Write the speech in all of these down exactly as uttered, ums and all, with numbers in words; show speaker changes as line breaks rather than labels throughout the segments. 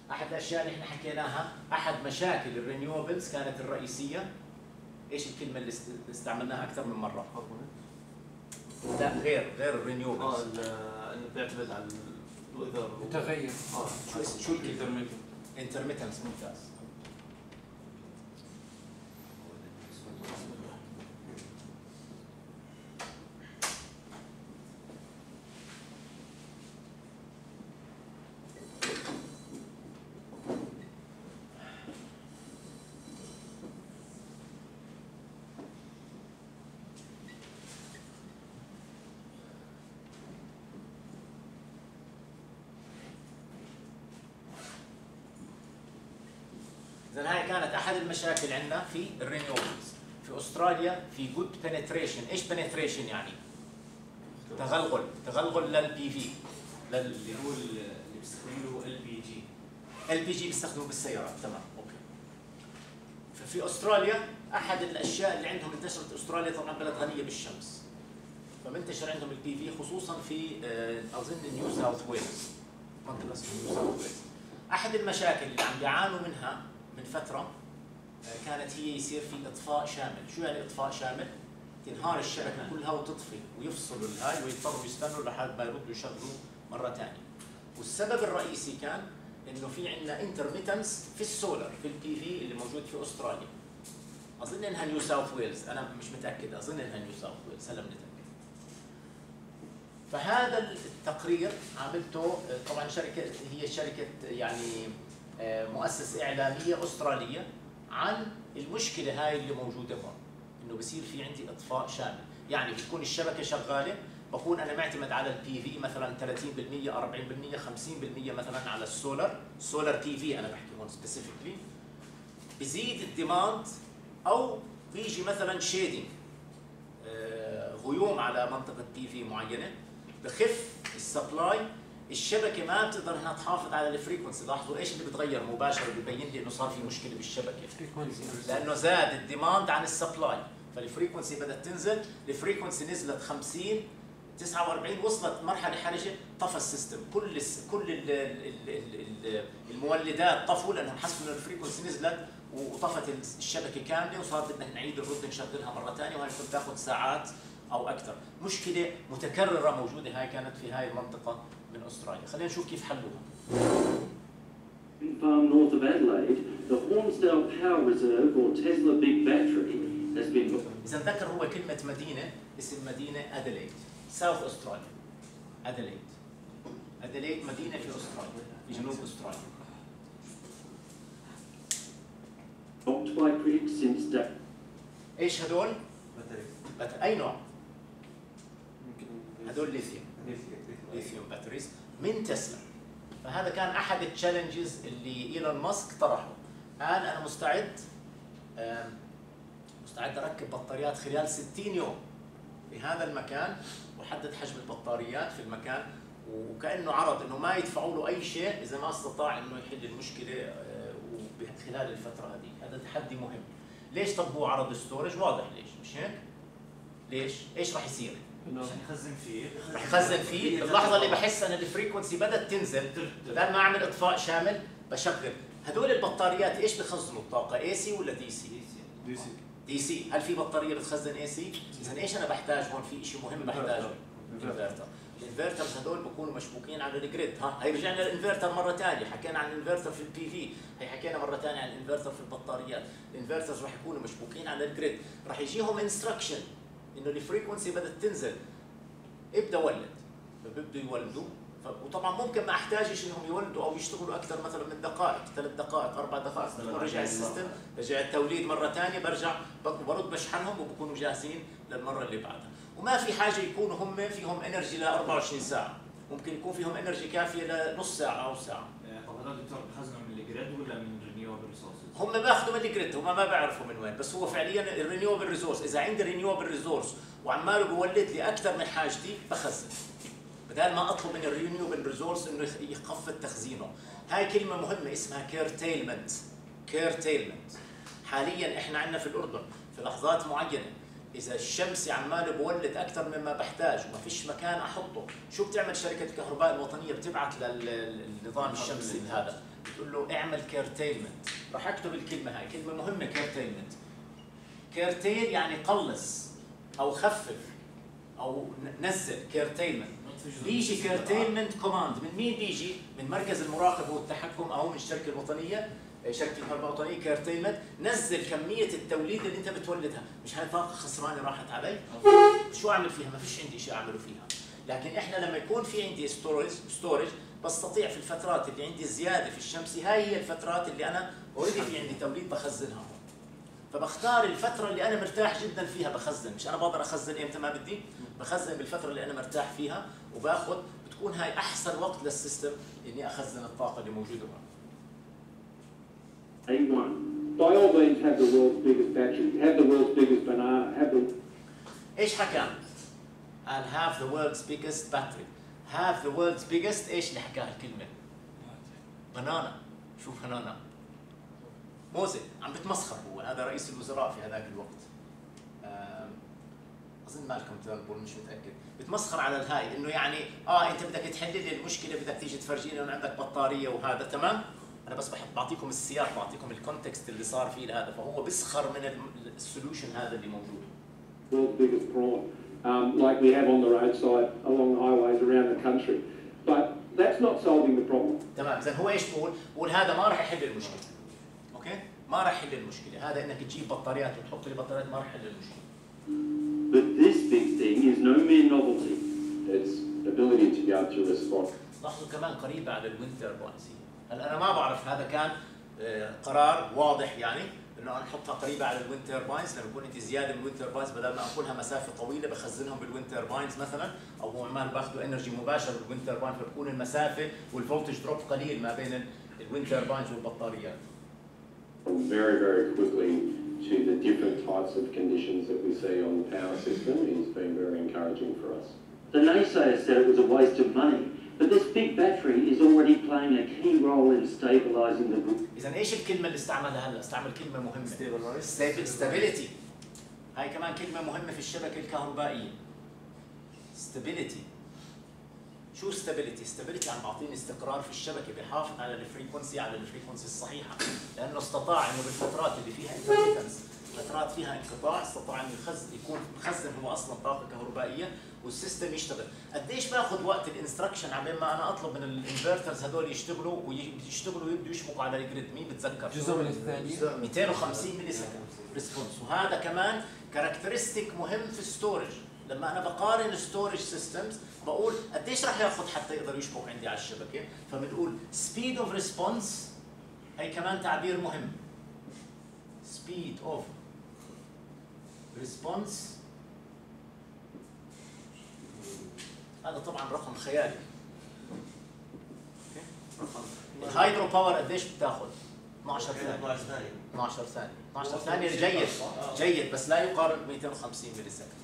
احد الاشياء اللي احنا حكيناها، احد مشاكل الرينيوبلز كانت الرئيسيه، ايش الكلمه اللي استعملناها اكثر من مره؟ لا غير غير الرينيوبلز.
اه انه بيعتمد على الويذر
متغير.
اه شو شو الانترميتنس؟ انترميتنس ممتاز. إذن هاي كانت أحد المشاكل عندنا في الرينيوبلز. في أستراليا في جود بنتريشن، إيش بنتريشن يعني؟ تغلغل، تغلغل للبي في، لل
اللي هو اللي بيستخدموا ال بي جي.
ال بي جي بيستخدموه بالسيارات، تمام، أوكي. ففي أستراليا أحد الأشياء اللي عندهم انتشرت، أستراليا طبعاً بلد غنية بالشمس، فمنتشر عندهم البي في خصوصاً في أظن نيو ساوث ويلز، منطقة اسمها نيو ساوث ويلز. أحد المشاكل اللي عم بيعانوا منها من فترة كانت هي يصير في إطفاء شامل. شو يعني إطفاء شامل؟ تنهار الشبكة كلها وتطفي ويفصلوا الهاي ويضطروا يستنوا لحد ما يردوا يشغلوا مرة ثانية. والسبب الرئيسي كان إنه في عندنا انترميتنس في السولر في البي في اللي موجود في أستراليا. أظن إنها نيو ساوث ويلز، أنا مش متأكد، أظن إنها نيو ساوث ويلز، هلا بنتأكد. فهذا التقرير عملته طبعا شركة، هي شركة يعني مؤسسة إعلامية أسترالية، عن المشكلة هاي اللي موجودة هون، إنه بصير في عندي إطفاء شامل، يعني بتكون الشبكة شغالة، بكون أنا معتمد على البي في مثلا ثلاثين بالمئة أربعين بالمئة خمسين بالمئة مثلا على السولر، سولار بي في أنا بحكي هون سبيسيفيكلي، بزيد الديماند أو بيجي مثلا شيدنج غيوم على منطقة بي في معينة، بخف السبلاي، الشبكه ما بتقدر انها تحافظ على الفريكونسي. لاحظوا ايش اللي بتغير مباشره ببين لي انه صار في مشكله بالشبكه، لانه زاد الديماند عن السبلاي، فالفريكونسي بدات تنزل، الفريكونسي نزلت خمسين تسعة وأربعين، وصلت مرحله حرجه، طفى السيستم، كل كل ال ال ال المولدات طفوا لانهم حسوا انه الفريكونسي نزلت وطفت الشبكه كامله، وصار بدنا نعيد الرد نشغلها مره ثانيه، وهي كنت تاخذ ساعات او اكثر. مشكله متكرره موجوده، هاي كانت في هاي المنطقه من استراليا. خلينا نشوف كيف حلوها.
Farm north of Adelaide, the Hornsdale Power Reserve or Tesla Big Battery has been.
إذا ذكر هو كلمة مدينة، اسم مدينة أديليد، ساوث أستراليا. أديليد. أديليد مدينة في أستراليا، في جنوب أستراليا.
Blocked by critics since day.
إيش هدول؟
باتري.
أي نوع؟ هدول ليثيوم. ليثيوم باتريز من تسلا. فهذا كان احد التشالنجز اللي ايلون ماسك طرحه. الان انا مستعد مستعد اركب بطاريات خلال ستين يوم في هذا المكان، وحدد حجم البطاريات في المكان، وكانه عرض انه ما يدفعوا له اي شيء اذا ما استطاع انه يحل المشكله خلال الفتره هذه. هذا تحدي مهم. ليش؟ طب هو عرض ستورج واضح، ليش مش هيك؟ ليش؟ ايش راح يصير؟
عشان يخزن فيه،
رح يخزن فيه. باللحظه اللي بحس ان الفريكونسي بدات تنزل، بدل ما اعمل اطفاء شامل بشغل. هدول البطاريات ايش بخزنوا الطاقه؟ اي سي ولا دي سي؟
دي سي.
دي سي. هل في بطاريه بتخزن اي سي؟ اذا ايش انا بحتاج هون؟ في شيء مهم بحتاجه، انفرتر. الانفرترز هدول بكونوا مشبوكين على الجريد. ها هي رجعنا للانفرتر مره ثانيه، حكينا عن الانفرتر في البي في، هي حكينا مره ثانيه عن الانفرتر في البطاريات. الانفرترز رح يكونوا مشبوكين على الجريد، رح يجيهم انستراكشن انه الفريكونسي بدات تنزل، ابدا ولد، فبيبدوا يولدوا. وطبعا ممكن ما احتاجش انهم يولدوا او يشتغلوا اكثر مثلا من دقائق، ثلاث دقائق اربع دقائق، بكون رجع السيستم، رجع التوليد مره ثانيه، برجع برد بشحنهم وبكونوا جاهزين للمره اللي بعدها. وما في حاجه يكونوا هم فيهم انرجي ل أربعة وعشرين ساعه، ممكن يكون فيهم انرجي كافيه لنص ساعه او ساعه.
طب هذول دكتور بخزنوا من الجريد ولا من رينيوبل ريسورسز؟
هم باخذوا من الجريد، هم ما بيعرفوا من وين، بس هو فعليا الرينيوبل ريسورس، اذا عندي رينيوبل ريسورس وعماله بولد لي اكثر من حاجتي بخزن، بدل ما اطلب من الرينيوبل ريسورس انه يخفض تخزينه. هاي كلمه مهمه اسمها كيرتيلمنت. كيرتيلمنت حاليا احنا عندنا في الاردن في لحظات معينه اذا الشمس عماله بولد اكثر مما بحتاج وما فيش مكان احطه، شو بتعمل شركه الكهرباء الوطنيه؟ بتبعث للنظام الشمسي هذا، تقول له اعمل كيرتيلمنت. راح اكتب الكلمه هاي، كلمه مهمه كيرتيلمنت. كيرتيل يعني قلص او خفف او نزل، كيرتيلمنت. بيجي كيرتيلمنت كوماند من مين بيجي؟ من مركز المراقبه والتحكم او من الشركه الوطنيه، شركه الكهرباء الوطنيه. كيرتيلمنت نزل كميه التوليد اللي انت بتولدها. مش هاي طاقه خسرانه راحت علي؟ شو اعمل فيها؟ ما فيش عندي شيء اعمله فيها. لكن احنا لما يكون في عندي ستورج ستورج بستطيع في الفترات اللي عندي زياده في الشمس، هاي هي الفترات اللي انا اوريدي في عندي توليد بخزنها. فبختار الفتره اللي انا مرتاح جدا فيها بخزن. مش انا بقدر اخزن امتى ما بدي، بخزن بالفتره اللي انا مرتاح فيها، وباخذ بتكون هاي احسن وقت للسيستم اني اخزن الطاقه اللي موجوده هون.
A one. By all means have the world's biggest battery, have the world's biggest banana, have the...
ايش حكى؟ قال have the world's biggest battery. have the world's biggest ايش اللي حكاها الكلمة؟ بنانا. شو بنانا؟ موزة. عم بتمسخر هو، هذا رئيس الوزراء في هذاك الوقت. اظن مالكم تربون مش متاكد. بتمسخر على الهاي انه يعني اه انت بدك تحل لي المشكله، بدك تيجي تفرجيني انه عندك بطاريه وهذا تمام. انا بس بحب بعطيكم السياق، بعطيكم الكونتكست اللي صار فيه لهذا. فهو بيسخر من السوليوشن هذا اللي موجود.
World's biggest prawn, um, like we have on the roadside along the highways around the country. But that's not solving the problem.
تمام. اذا هو ايش بقول؟ بقول هذا ما راح يحل المشكله. اوكي؟ ما راح يحل المشكله، هذا انك تجيب بطاريات وتحط لي بطاريات ما راح يحل المشكله.
But this big thing is no mere novelty. It's ability to be able to respond.
لاحظوا كمان قريبه على الويند ترباينز. هلا انا ما بعرف هذا كان قرار واضح يعني انه انا احطها قريبه على الويند ترباينز، لما يكون انت زياده من الويند ترباينز بدل ما اكلها مسافه طويله بخزنهم بالويند ترباينز مثلا، او هو عمال باخذوا انرجي مباشر بالويند ترباين، فبكون المسافه والفولتج دروب قليل ما بين الويند ترباينز والبطاريات.
Very very quickly to the different types of conditions that we see on the power system has been very encouraging for us. The naysayers said it was a waste of money, but this big battery is already playing a key role in stabilizing the grid.
إذا إيش الكلمة اللي استعملها هلا؟ استعمل كلمة مهمة. stability. هاي كمان كلمة مهمة في الشبكة الكهربائية. stability. شو stability؟ stability عم بعطيني استقرار في الشبكة، بحافظ على الفريكونسي على الفريكونسي الصحيحة، لأنه استطاع إنه بالفترات اللي فيها intermittence، فترات فيها انقطاع، استطاع إنه يخزن يكون مخزن هو أصلا طاقة كهربائية والسيستم يشتغل. قديش باخذ وقت الانستركشن عبين ما انا اطلب من الانفرترز هذول يشتغلوا ويشتغلوا ويبدوا يشبكوا على الجريد؟ مين بتذكر؟
جزء من الثانية
مئتين وخمسين ملي سكند ريسبونس. وهذا كمان كاركترستيك مهم في الستورج. لما انا بقارن ستورج سيستمز بقول قديش راح ياخذ حتى يقدر يشبك عندي على الشبكه، فبنقول سبيد اوف ريسبونس. هي كمان تعبير مهم. سبيد اوف ريسبونس هذا طبعا رقم خيالي. الهايدرو باور قديش بتاخذ؟ اثنعش ثانية. اثنعش ثانية. اثنعش ثانية جيد جيد بس لا يقارن مئتين وخمسين ملي سكند.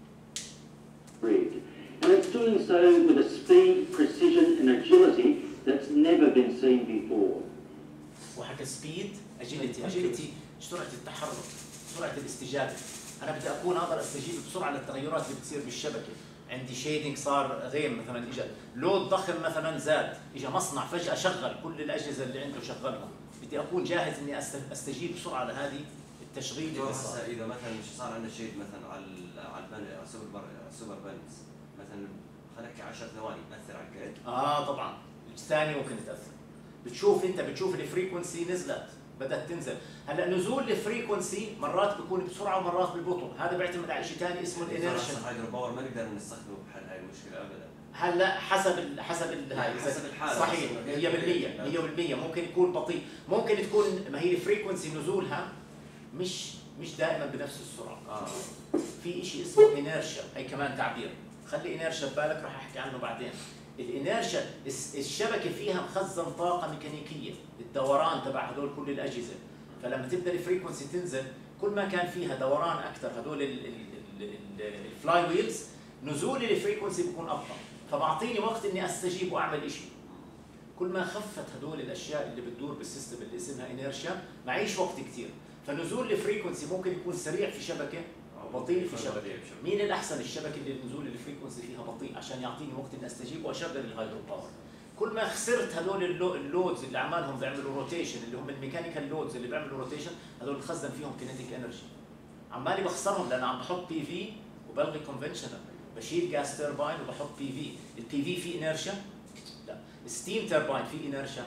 And it's doing so with a speed, precision and agility that's never been seen before.
وحكى سبيد، اجيلتي، اجيلتي سرعة التحرك، سرعة الاستجابة. أنا بدي أكون أقدر أستجيب بسرعة للتغيرات اللي بتصير بالشبكة. عندي شيدنج صار غيم مثلا، اجى لود ضخم مثلا زاد، اجى مصنع فجأة شغل كل الأجهزة اللي عنده شغلهم، بدي أكون جاهز إني أستجيب بسرعة لهذه التشغيل اللي صار.
إذا مثلا صار عندنا شيء مثلا على على البن السوبر السوبر بنز مثلا خليك عشر ثواني تأثر على الجريد؟
آه طبعا الثانية ممكن تأثر. بتشوف أنت بتشوف الفريكونسي نزلت بدأت تنزل. هلا نزول الفريكونسي مرات بيكون بسرعة ومرات ببطء، هذا بيعتمد على شيء ثاني اسمه الانيرشن.
الهايدرو باور ما نقدر نستخدمه بحل هاي المشكلة أبدا.
هلا حسب ال حسب ال هاي
حسب الحالة
صحيح مية بالمية مية بالمية ممكن يكون بطيء، ممكن تكون ما هي الفريكونسي نزولها مش مش دائما بنفس السرعة.
آه.
في شيء اسمه انيرشا، هي كمان تعبير، خلي انيرشا ببالك راح احكي عنه بعدين. الانيرشا الشبكة فيها مخزن طاقة ميكانيكية، الدوران تبع هذول كل الأجهزة، فلما تبدا الفريكونسي تنزل كل ما كان فيها دوران اكثر هذول الفلاي ويلز نزول الفريكونسي بيكون ابطا، فبعطيني وقت اني استجيب واعمل شيء. كل ما خفت هذول الاشياء اللي بتدور بالسيستم اللي اسمها انيرشيا معيش وقت كثير، فنزول الفريكونسي ممكن يكون سريع في شبكه وبطيء في شبكه. مين الاحسن؟ الشبكه اللي نزول الفريكونسي فيها بطيء عشان يعطيني وقت اني استجيب واشغل الهايدرو باور. كل ما خسرت هذول اللودز اللي عمالهم بيعملوا روتيشن، اللي هم الميكانيكال لودز اللي بيعملوا روتيشن، هذول بخزن فيهم كينيتيك انرجي. عمالي بخسرهم لان عم بحط بي في وبلغي كونفنشنال، بشيل جاس ترباين وبحط بي في، البي في في انرشيا؟ لا، ستيم ترباين في انرشيا.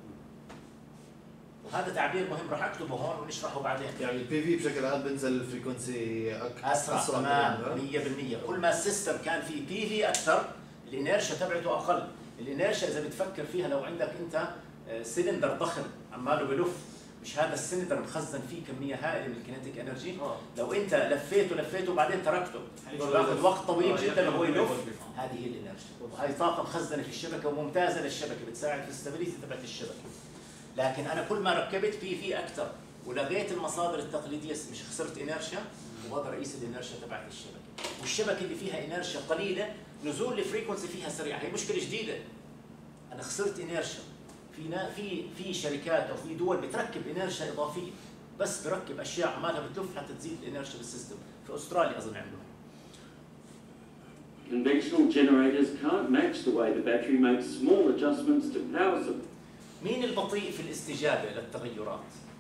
وهذا تعبير مهم راح اكتبه هون ونشرحه بعدين.
يعني البي في بشكل عام بنزل الفريكونسي
اسرع تمام مية بالمية. كل ما السيستم كان فيه بي في اكثر الانيرشيا تبعته اقل. الانيرشيا اذا بتفكر فيها لو عندك انت سلندر ضخم عماله بلف، مش هذا السلندر مخزن فيه كميه هائله من الكينيتيك انرجي، لو انت لفيته لفيته وبعدين تركته بياخذ وقت طويل جدا وهو يلف، هذه هي الانرشيا. وهي طاقه مخزنه في الشبكه وممتازه للشبكه، بتساعد في الاستابيليتي تبعت الشبكه. لكن انا كل ما ركبت بي في اكثر ولغيت المصادر التقليديه مش خسرت انرشيا، وبقدر اقيس الانرشيا تبعت الشبكه. والشبكه اللي فيها انرشيا قليله نزول الفريكونسي فيها سريع، هي مشكله جديده. انا خسرت انرشيا. في في في شركات او في دول بتركب انرشيا اضافيه، بس بركب اشياء عمالها بتلف حتى تزيد الانرشيا بالسيستم. في استراليا اظن عملوها.
Conventional generators can't match the way the battery makes small adjustments to power supply.
مين البطيء في الاستجابه للتغيرات؟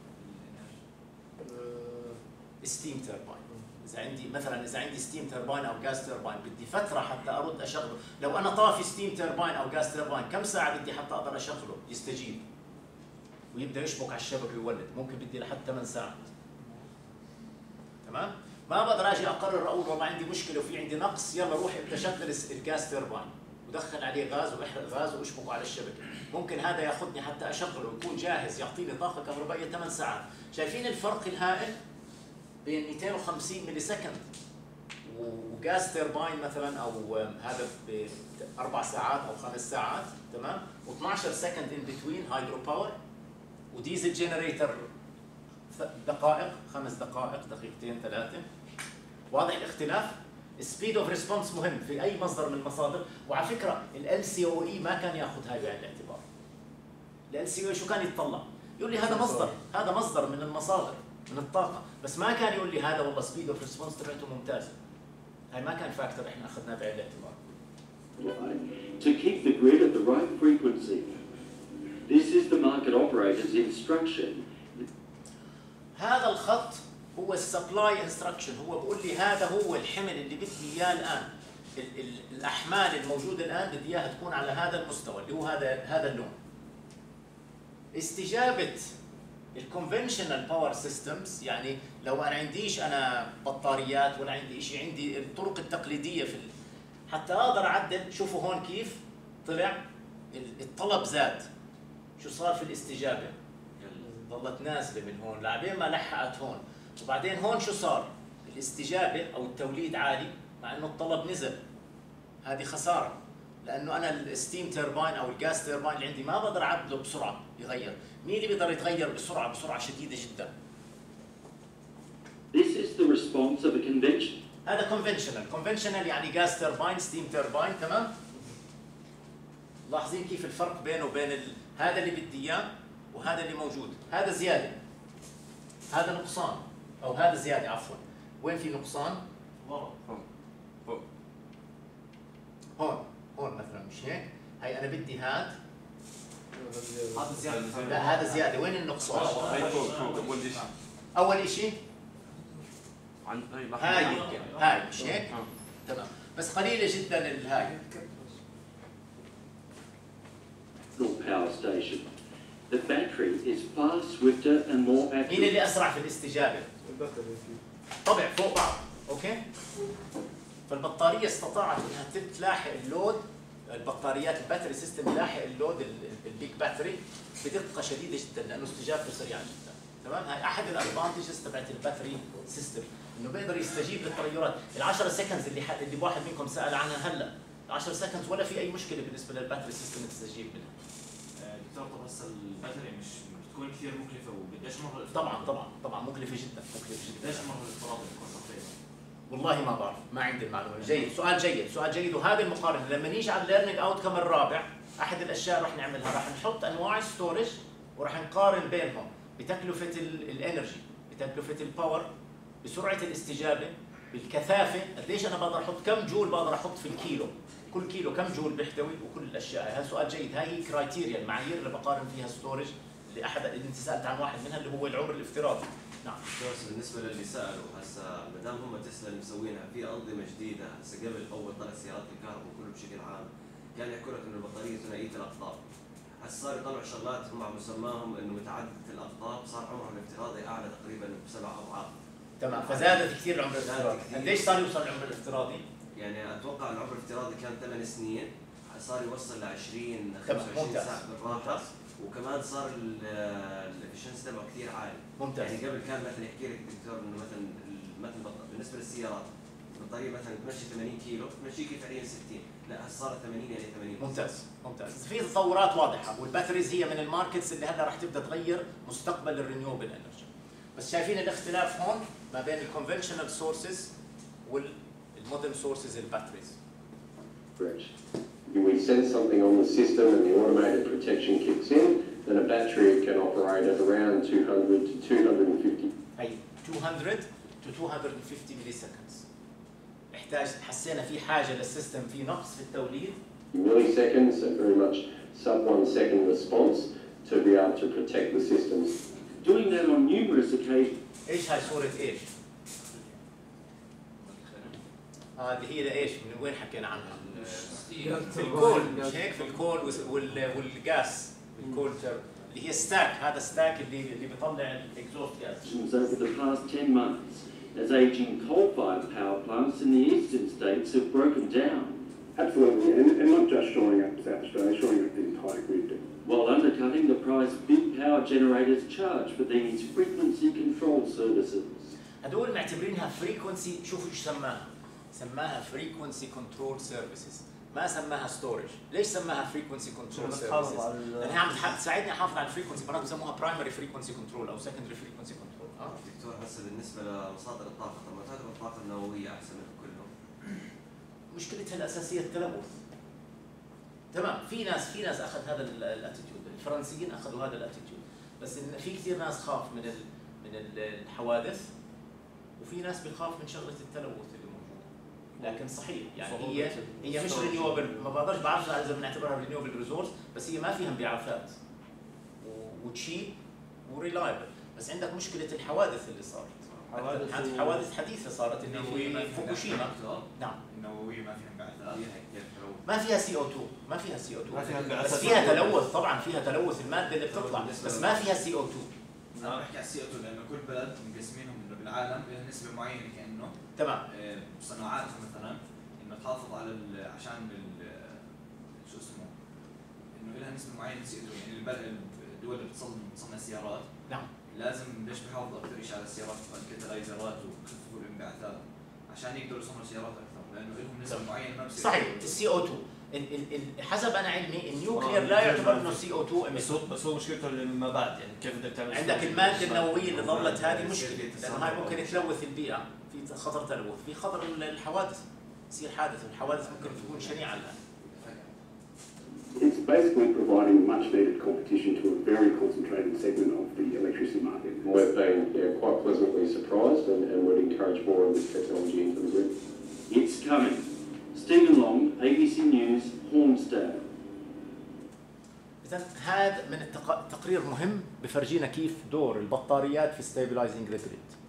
ستيم ترباين. اذا عندي مثلا اذا عندي ستيم ترباين او غاز ترباين بدي فتره حتى ارد اشغله، لو انا طافي ستيم ترباين او غاز ترباين كم ساعه بدي حتى اقدر اشغله يستجيب ويبدا يشبك على الشبكه ويولد؟ ممكن بدي لحد ثمان ساعات. تمام؟ ما بقدر اجي اقرر اقول والله عندي مشكله وفي عندي نقص، يلا روح ابدا شغل الغاز ترباين ودخل عليه غاز واحرق غاز واشبكه على الشبكه. ممكن هذا ياخذني حتى اشغله ويكون جاهز يعطيني طاقه كهربائيه ثمان ساعات. شايفين الفرق الهائل بين مئتين وخمسين ملي سكند وغاز ترباين مثلا او هذا باربع ساعات او خمس ساعات، تمام؟ و12 سكند ان بتوين هايدرو باور، وديزل جنريتر دقائق، خمس دقائق، دقيقتين ثلاثه. واضح الاختلاف؟ السبيد اوف ريسبونس مهم في اي مصدر من المصادر، وعلى فكره ال سي او اي ما كان ياخذ هاي بعين الاعتبار. ال سي او اي شو كان يتطلع؟ يقول لي هذا مصدر، هذا مصدر من المصادر من الطاقه، بس ما كان يقول لي هذا والله سبيد اوف ريسبونس تبعته ممتازه. هاي ما كان فاكتور احنا اخذناه بعين الاعتبار.
To keep the grid at the right frequency. This is the market operator's instruction.
هذا الخط هو السبلاي انستراكشن، هو بقول لي هذا هو الحمل اللي بدي اياه الان. ال ال الاحمال الموجوده الان بدي اياها تكون على هذا المستوى اللي هو هذا هذا اللون. استجابه الكونفنشنال باور سيستمز، يعني لو انا عنديش انا بطاريات ولا عندي شيء، عندي الطرق التقليديه في حتى اقدر اعدل. شوفوا هون كيف طلع الطلب زاد، شو صار في الاستجابه؟ ظلت نازله من هون لعبين ما لحقت هون، وبعدين هون شو صار؟ الاستجابه او التوليد عالي مع انه الطلب نزل. هذه خساره، لانه انا الستيم ترباين او الغاز ترباين اللي عندي ما بقدر اعدله بسرعه يغير. مين اللي بيقدر يتغير بسرعه بسرعه شديده جدا؟
This is the response of a convention.
هذا كونفنشنال، كونفنشنال يعني غاز ترباين ستيم ترباين، تمام؟ لاحظين كيف الفرق بينه وبين ال... هذا اللي بدي اياه وهذا اللي موجود. هذا زياده، هذا نقصان، او هذا زياده عفوا. وين في نقصان؟
ورا
فوق
هون هون مثلا، مش هيك؟ هي انا بدي هاد،
هذا زياده.
لا هذا زياده. وين النقصان؟
هاي فوق فوق اول شيء
اول شيء
عن
هاي يمكن هاي، مش هيك؟ تمام، بس قليله جدا الهاي.
Power station. The battery is far swifter and more
مين
accurate.
اللي اسرع في الاستجابه؟ طبع فوق بعض، اوكي؟ فالبطاريه استطاعت انها تلاحق اللود، البطاريات الباتري سيستم يلاحق اللود البيك باتري بدقه شديده جدا لانه استجابته سريعه جدا. تمام؟ هاي احد الادفانتجز تبعت الباتري سيستم، انه بيقدر يستجيب للتغيرات. ال10 سكندز اللي ح... اللي واحد منكم سال عنها هلا، ال10 سكندز ولا في اي مشكله بالنسبه للباتري سيستم تستجيب منها.
دكتور طب هسه الباتري مش بتكون كثير مكلفه وبديش مره
طبعا طبعا طبعا مكلفه جدا، مكلفه جدا.
بديش مره الافتراض بيكون تقريبا؟
والله ما بعرف، ما عندي المعلومه. جيد، سؤال جيد، سؤال جيد. وهذه المقارنه لما نيجي على الليرنينج اوت كم الرابع، احد الاشياء رح نعملها رح نحط انواع الستورج ورح نقارن بينهم بتكلفه الانرجي، بتكلفه الباور، بسرعه الاستجابه، بالكثافه، قديش انا بقدر احط، كم جول بقدر احط في الكيلو. كل كيلو كم جول بيحتوي وكل الاشياء. هذا سؤال جيد، هاي هي كرايتيريا المعايير اللي بقارن فيها ستورج اللي احد اللي انت سالت عن واحد منها اللي هو العمر الافتراضي. نعم.
بس بالنسبه للي سالوا هسه ما دام هم تسلا اللي مسوينها في انظمه جديده هسه قبل اول طلع سيارات الكهرباء وكله بشكل عام كان يحكوا لك انه البطاريه ثنائيه الاقطاب. هسه صار يطلعوا شغلات هم على مسماهم انه متعدده الاقطاب، صار عمرها الافتراضي اعلى تقريبا بسبع اضعاف.
تمام، فزادت كثير العمر الافتراضي. قديش صار يوصل العمر الافتراضي؟
يعني اتوقع العمر الافتراضي كان ثمان سنين، صار يوصل ل عشرين خمسة وعشرين ساعه بالراحه، وكمان صار الافشنسي تبعه كثير عالي.
ممتاز.
يعني قبل كان مثلا يحكي لك الدكتور انه مثلا مثلا بالنسبه للسيارات البطاريه مثلا تمشي ثمانين كيلو تمشيك فعليا ستين، لا هسه صارت ثمانين يعني ثمانين.
ممتاز ممتاز. في تطورات واضحه، والباتريز هي من الماركتس اللي هلا راح تبدا تغير مستقبل الرينيوبل انرجي. بس شايفين الاختلاف هون ما بين الكونفنشنال سورسز والمودرن سورسز الباتريز.
We send something on the system and the automated protection kicks in, then a battery can operate at around two hundred to two hundred fifty.
أي two hundred to two hundred fifty milliseconds. احتاج حسينا في حاجة للسيستم في نقص في التوليد.
Milliseconds, so very much sub one second response to be able to protect the systems. Doing that on numerous occasions.
ايش هاي صورة ايش؟ هذه آه هي لايش؟ من وين حكينا عنها؟ في الكول، مش هيك؟ في الكول والغاز، الكول اللي هي ستاك، هذا ستاك اللي اللي بيطلع الاكزوست غاز.
Over the past ten months, as aging coal-fired power plants in the eastern states have broken down.
Absolutely, and, and not just shoring up South Australia, shoring up the entire grid.
While undercutting the price big power generators charge for these frequency control services.
هدول معتبرينها فريكونسي، شوفوا ايش سماها، سماها فريكونسي كنترول سيرفيسز، ما سماها ستورج. ليش سماها فريكونسي كنترول سيرفيسز؟ لانها عم تساعدني احافظ على الفريكونسي، مرات بسموها برايمري فريكونسي كنترول او سكندري فريكونسي كنترول. اه
دكتور هسه بالنسبه لمصادر الطاقه، طب ما تعتبر الطاقه النوويه احسن من كله؟
مشكلتها الاساسيه التلوث. تمام، في ناس في ناس اخذ هذا الاتيتيود، الفرنسيين اخذوا هذا الاتيتيود، بس إن في كثير ناس خاف من ال من الحوادث، وفي ناس بيخاف من شغله التلوث اللي موجوده. لكن صحيح يعني هي هي مش رينيوبل، ما بقدرش بعرف اذا بنعتبرها رينيوبل ريسورس، بس هي ما فيها انبعاثات وتشيب وريلايبل. بس عندك مشكله الحوادث اللي صارت، حوادث حوادث حديثه صارت اللي في فوكوشيما. نعم،
النوويه ما فيها انبعاثات،
ما فيها سي او اثنين، ما فيها سي او اثنين،
ما فيها انبعاثات،
بس فيها تلوث طبعا، فيها تلوث الماده اللي بتطلع، بس ما فيها سي او اثنين.
انا بحكي على السي او اثنين لانه كل بلد مقسمينهم انه بالعالم لها نسبه معينه كانه
تمام
صناعاتها مثلا انه تحافظ على عشان شو اسمه انه لها نسبه معينه سي او اثنين. يعني الدول اللي بتصنع بتصنع سيارات
نعم
لازم ليش بيحافظوا اكثر شيء على السيارات الكتاليزرات ويخففوا الانبعاثات عشان يقدروا يصنعوا سيارات اكثر، لانه لهم نسبه معينه ما بصير.
صحيح، السي او اثنين ال ال حسب انا علمي النيوكلير لا يعتبر انه سي او اثنين
بس هو بس هو مشكلته ما بعد، يعني كيف بدك تعمل
عندك الماده النوويه اللي ظلت هذه مشكله، لانه هاي ممكن تلوث البيئه، في خطر تلوث، في خطر الحوادث، يصير حادث، والحوادث ممكن تكون شنيعه الان.
It's basically providing much needed competition to a very concentrated segment of the electricity market.
We've been yeah, quite pleasantly surprised and, and would encourage more of this technology into the grid. It's coming. Stephen Long, A B C News, Hornsdale.
إذا هذا من التقرير مهم بفرجينا كيف دور البطاريات في stabilizing the grid.